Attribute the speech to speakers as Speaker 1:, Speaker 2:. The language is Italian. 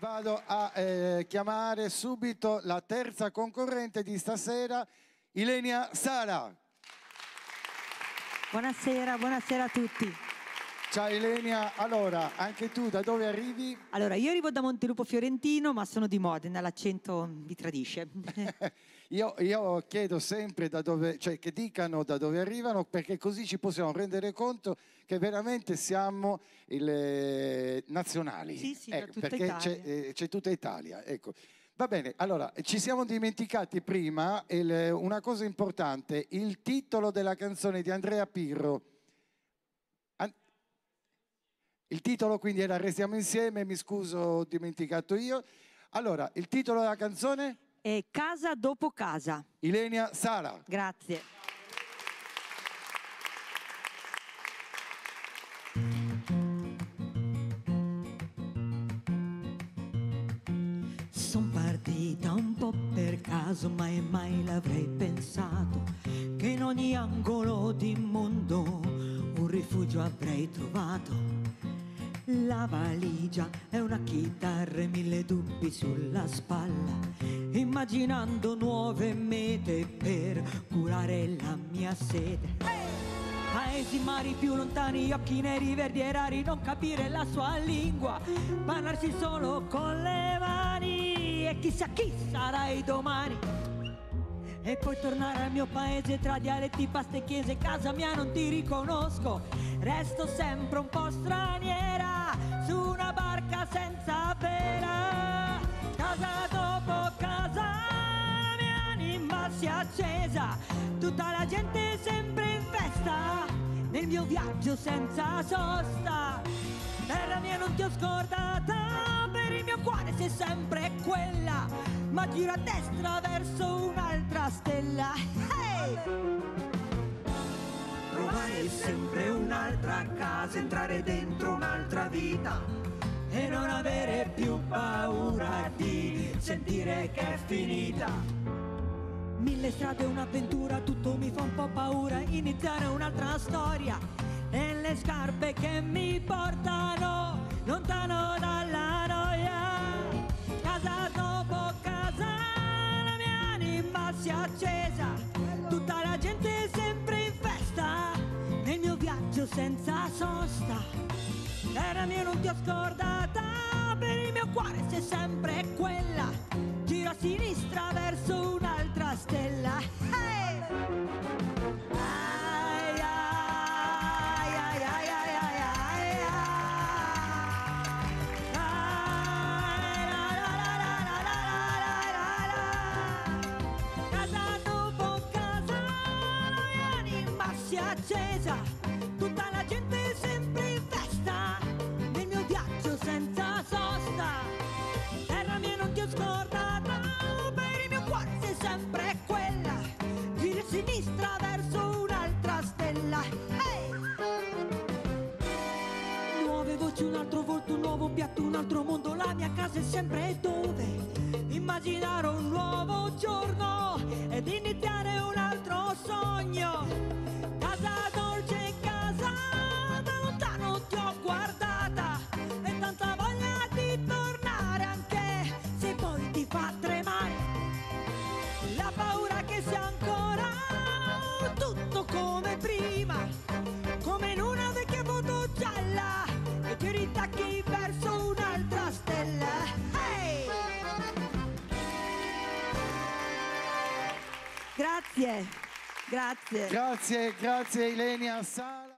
Speaker 1: vado a chiamare subito la terza concorrente di stasera, Ilenia Sala.
Speaker 2: Buonasera, buonasera a tutti.
Speaker 1: Ciao Ilenia, allora anche tu da dove arrivi?
Speaker 2: Allora, io arrivo da Montelupo Fiorentino, ma sono di Modena, l'accento vi tradisce.
Speaker 1: io chiedo sempre da dove, cioè che dicano da dove arrivano, perché così ci possiamo rendere conto che veramente siamo nazionali.
Speaker 2: Sì, sì,
Speaker 1: ecco,
Speaker 2: da tutta
Speaker 1: perché
Speaker 2: Italia.
Speaker 1: c'è tutta Italia, ecco. Va bene, allora ci siamo dimenticati prima una cosa importante, il titolo della canzone di Andrea Pirro. Il titolo quindi era Restiamo insieme, mi scuso, ho dimenticato io. Allora, il titolo della canzone?
Speaker 2: È Casa dopo casa.
Speaker 1: Ilenia Sala.
Speaker 2: Grazie. Son partita un po' per caso, mai l'avrei pensato che in ogni angolo di mondo un rifugio avrei trovato. La valigia è una chitarra e 1000 dubbi sulla spalla, immaginando nuove mete per curare la mia sete. Paesi, mari più lontani, occhi neri, verdi e rari, non capire la sua lingua, parlarsi solo con le mani e chissà chi sarai domani. E poi tornare al mio paese tra dialetti, pasta e chiese, casa mia non ti riconosco, resto sempre un po' straniera su una barca senza vela. Casa dopo casa la mia anima si è accesa, tutta la gente sempre in festa nel mio viaggio senza sosta. Terra mia non ti ho scordata, per il mio cuore sei sempre quella, ma giro a destra verso un'altra stella. Hey! Trovare sempre un'altra casa, entrare dentro un'altra vita e non avere più paura di sentire che è finita. 1000 strade, un'avventura, tutto mi fa un po' paura, iniziare un'altra storia e le scarpe che mi portano lontano dalla noia. Casa dopo casa la mia anima si è accesa, tutta la gente sempre in festa nel mio viaggio senza sosta. Terra mia non ti ho scordata, per il mio cuore sei sempre quella, giro a sinistra verso un'altra stella. Hey! Ai, ai, ai, ai, ai, ai, ai, ai. Ai, la, la, la, la, la, la, la, la. Casa dopo casa la mia anima si è accesa, tutta la gente sempre in festa nel mio viaggio senza sosta. Terra mia non ti ho scordata, per il mio cuore sei sempre quella, giri a sinistra verso un'altra stella. Hey! Nuove voci, un altro volto, un nuovo piatto, un altro mondo, la mia casa è sempre dove immaginare un nuovo giorno ed iniziare un altro sogno. Casa dolce, casa da lontano ti ho guardata e tanta voglia di tornare anche se poi ti fa tremare la paura che sia ancora tutto come prima, come in una vecchia foto gialla e ti ritacchi verso un'altra stella. Hey! Grazie, grazie.
Speaker 1: Grazie Ilenia Sala.